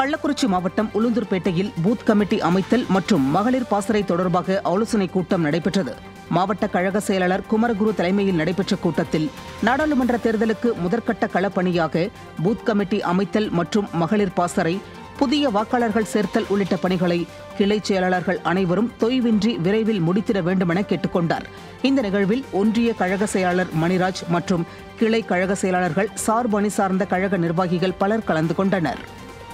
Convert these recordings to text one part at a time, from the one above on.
கள்ளக்குறிச்சி மாவட்டம் உளுந்தூர்பேட்டையில் booth committee அமைத்தல் மற்றும் மகளிர் பாசறை தொடர்பாக ஆலோசனைக் கூட்டம் நடைபெற்றது. மாவட்ட கழக செயலாளர் குமரகுரு தலைமையில் நடைபெற்ற கூட்டத்தில் நாடாளுமன்ற தேர்தலுக்கு முதற்கட்ட களப்பணியாக பூத் கமிட்டி அமைத்தல் மற்றும் மகளிர் பாசறை, புதிய வாக்காளர்கள் சேர்த்தல் உள்ளிட்ட பணிகளை கிளை செயலாளர்கள் அனைவரும் தொய்வின்றி விரைவில் முடித்திட வேண்டுமென கேட்டுக் கொண்டார். இந்த நிகழ்வில் ஒன்றிய கழக செயலாளர் மணிராஜ் மற்றும் கிளை கழக செயலாளர்கள், சார்பு அணி சார்ந்த கழக நிர்வாகிகள் பலர் கலந்து கொண்டனர்.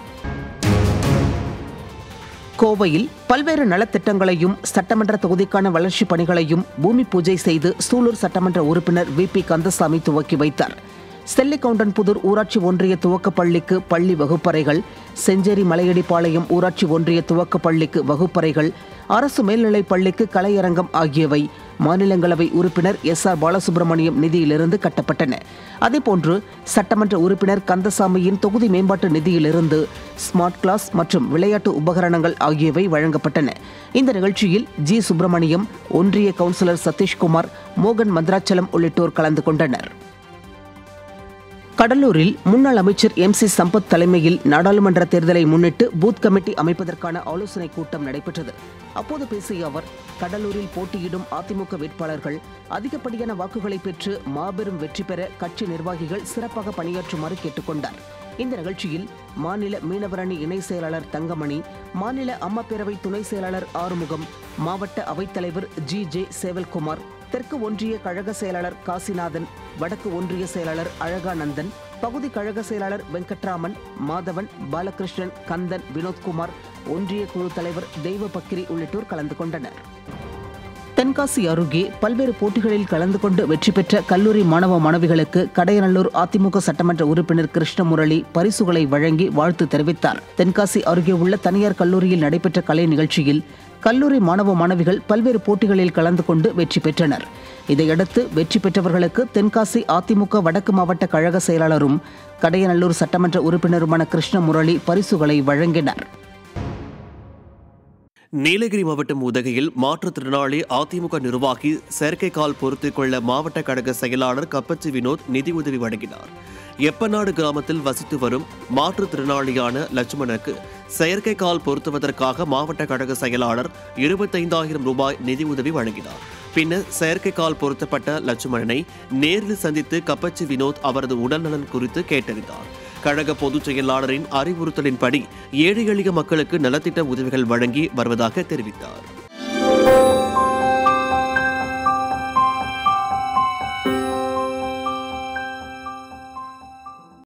கோவையில் பல்வேறு நலத்திட்டங்களையும் சட்டமன்ற தொகுதிக்கான வளர்ச்சிப் பணிகளையும் பூமி பூஜை செய்து சூலூர் சட்டமன்ற உறுப்பினர் வி.பி. கந்தசாமி துவக்கி வைத்தார். செல்லிகவுண்டன்புதூர் ஊராட்சி ஒன்றிய துவக்கப் பள்ளிக்கு பள்ளி வகுப்பறைகள், செஞ்சேரி மலையடிப்பாளையம் ஊராட்சி ஒன்றிய துவக்கப் பள்ளிக்கு வகுப்பறைகள், அரசு மேல்நிலைப் பள்ளிக்கு கலையரங்கம் ஆகியவை மாநிலங்களவை உறுப்பினர் எஸ்.ஆர். பாலசுப்ரமணியம் நிதியிலிருந்து கட்டப்பட்டன. அதேபோன்று சட்டமன்ற உறுப்பினர் கந்தசாமியின் தொகுதி மேம்பாட்டு நிதியிலிருந்து ஸ்மார்ட் கிளாஸ் மற்றும் விளையாட்டு உபகரணங்கள் ஆகியவை வழங்கப்பட்டன. இந்த நிகழ்ச்சியில் ஜி. சுப்பிரமணியம், ஒன்றிய கவுன்சிலர் சதீஷ்குமார், மோகன் மந்திராச்சலம் உள்ளிட்டோர் கலந்து கொண்டனர். கடலூரில் முன்னாள் அமைச்சர் எம்.சி. சம்பத் தலைமையில் நாடாளுமன்ற தேர்தலை முன்னிட்டு பூத் கமிட்டி அமைப்பதற்கான ஆலோசனைக் கூட்டம் நடைபெற்றது. அப்போது பேசிய அவர், கடலூரில் போட்டியிடும் அதிமுக வேட்பாளர்கள் அதிகப்படியான வாக்குகளை பெற்று மாபெரும் வெற்றி பெற கட்சி நிர்வாகிகள் சிறப்பாக பணியாற்றுமாறு கேட்டுக் கொண்டார். இந்த நிகழ்ச்சியில் மாநில மீனவரணி இணை செயலாளர் தங்கமணி, மாநில அம்மா பேரவை துணை செயலாளர் ஆறுமுகம், மாவட்ட அவைத்தலைவர் ஜி.ஜே. சேவல்குமார், தெற்கு ஒன்றிய கழக செயலாளர் காசிநாதன், வடக்கு ஒன்றிய செயலாளர் அழகானந்தன், பகுதி கழக செயலாளர் வெங்கட்ராமன், மாதவன், பாலகிருஷ்ணன், கந்தன், வினோத்குமார், ஒன்றிய குழு தலைவர் தெய்வபக்கிரி உள்ளிட்டோர் கலந்து கொண்டனர். தென்காசி அருகே பல்வேறு போட்டிகளில் கலந்து கொண்டு வெற்றி பெற்ற கல்லூரி மாணவ மாணவிகளுக்கு கடையநல்லூர் அதிமுக சட்டமன்ற உறுப்பினர் கிருஷ்ணமுரளி பரிசுகளை வழங்கி வாழ்த்து தெரிவித்தார். தென்காசி அருகே உள்ள தனியார் கல்லூரியில் நடைபெற்ற கலை நிகழ்ச்சியில் கல்லூரி மாணவ மாணவிகள் பல்வேறு போட்டிகளில் கலந்து கொண்டு வெற்றி பெற்றனர். இதையடுத்து வெற்றி பெற்றவர்களுக்கு தென்காசி அதிமுக வடக்கு மாவட்ட கழக செயலாளரும் கடையநல்லூர் சட்டமன்ற உறுப்பினருமான கிருஷ்ணமுரளி பரிசுகளை வழங்கினர். நீலகிரி மாவட்டம் உதகையில் மாற்றுத்திறனாளி அதிமுக நிர்வாகி செயற்கைக்கால் பொருத்திக் கொள்ள மாவட்ட கழக செயலாளர் கப்பச்சி வினோத் நிதியுதவி வழங்கினார். எப்பநாடு கிராமத்தில் வசித்து வரும் மாற்றுத்திறனாளியான லட்சுமணனுக்கு செயற்கைக்கால் பொருத்துவதற்காக மாவட்ட கழக செயலாளர் 25,000 ரூபாய் நிதியுதவி வழங்கினார். பின்னர் செயற்கைக்கால் பொருத்தப்பட்ட லட்சுமணனை நேரில் சந்தித்து கப்பச்சி வினோத் அவரது உடல்நலன் குறித்து கேட்டறிந்தார். கழக பொதுச் செயலாளரின் அறிவுறுத்தலின்படி ஏழை எளிய மக்களுக்கு நலத்திட்ட உதவிகள் வழங்கி வருவதாக தெரிவித்தார்.